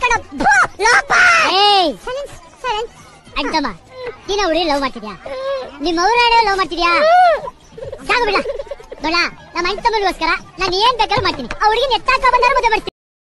ಅಂತಮ್ಮ ನೀನ ಹುಡುಗಿ ಲವ್ ಮಾಡ್ತಿದ್ಯಾ ನಿಮ್ಮ ಅವ್ರ ಲವ್ ಮಾಡ್ತಿದ್ಯಾ ಸಾಕು ಬಿಡ ನೋಡ ನಮ್ಮ ಅಣ್ಣ ತಮ್ಮಗೋಸ್ಕರ ನಾನು ಏನ್ ಬೇಕಾದ್ರೂ ಮಾಡ್ತೀನಿ ಆ ಹುಡುಗಿ ಎತ್ತಾಕ ಬಂದಾರ ಮದುವೆ ಮಾಡ್ತೀನಿ